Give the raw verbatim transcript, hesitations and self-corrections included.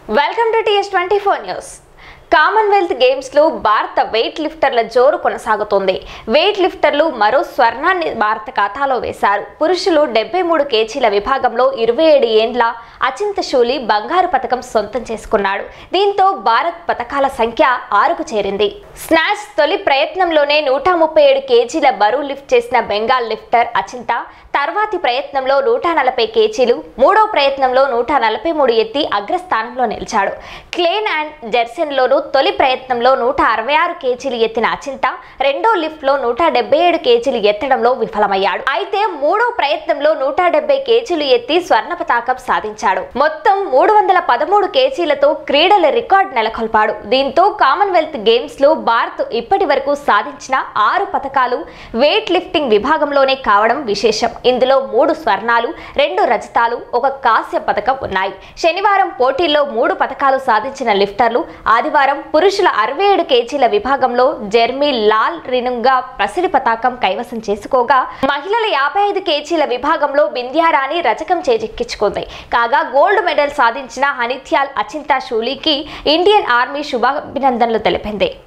Welcome to TS twenty four news. Commonwealth games లో భారత wait లిఫ్టర్ల జోరు కొనసాగుతోంది. వెయిట్ లిఫ్టర్లు మరో స్వర్ణాన్ని భారత ఖాతాలో వేశారు. పురుషులు డెబ్బై మూడు కేజీల విభాగంలో ఇరవై ఏడు ఏండ్ల అచింత షూలి బంగారు పతకం సొంతం చేసుకున్నాడు. దీంతో భారత్ పతకాల సంఖ్య ఆరుకు చేరింది. స్నాచ్ తొలి ప్రయత్నంలోనే నూట ముప్పై ఏడు కేజీల బరువు లిఫ్ట్ చేసిన బెంగాల్ లిఫ్టర్ అచింత తర్వాతి ప్రయత్నంలో నూట నలభై కేజీలు, మూడో ప్రయత్నంలో నూట నలభై మూడు ఎత్తి అగ్రస్థానంలో నిలిచాడు. క్లేన్ అండ్ జెర్సెన్లోనూ తొలి ప్రయత్నంలో నూట అరవై ఆరు కేజీలు ఎత్తిన అచింత రెండో లిఫ్ట్ లో నూట డెబ్బై ఏడు కేజీలు ఎత్తడంలో విఫలమయ్యాడు. అయితే మూడో ప్రయత్నంలో నూట డెబ్బై కేజీలు ఎత్తి స్వర్ణ పతాకం సాధించాడు. మొత్తం మూడు వందల పదమూడు కేజీలతో క్రీడల రికార్డు నెలకొల్పాడు. దీంతో కామన్వెల్త్ గేమ్స్ లో భారత్ ఇప్పటి వరకు సాధించిన ఆరు పతకాలు వెయిట్ లిఫ్టింగ్ విభాగంలోనే కావడం విశేషం. ఇందులో మూడు స్వర్ణాలు, రెండు రజతాలు, ఒక కాంస్య పతకం ఉన్నాయి. శనివారం పోటీల్లో మూడు పతకాలు సాధించిన లిఫ్టర్లు ఆదివారం పురుషుల అరవై ఏడు కేజీల విభాగంలో జెర్మీ లాల్ రినుంగా పసిడి పతాకం కైవసం చేసుకోగా, మహిళల యాభై ఐదు కేజీల విభాగంలో బింద్యారాణి రజకం చేజిక్కించుకుంది. కాగా గోల్డ్ మెడల్ సాధించిన హనిత్యాల్ అచింత షూలీకి ఇండియన్ ఆర్మీ శుభాభినందనలు తెలిపింది.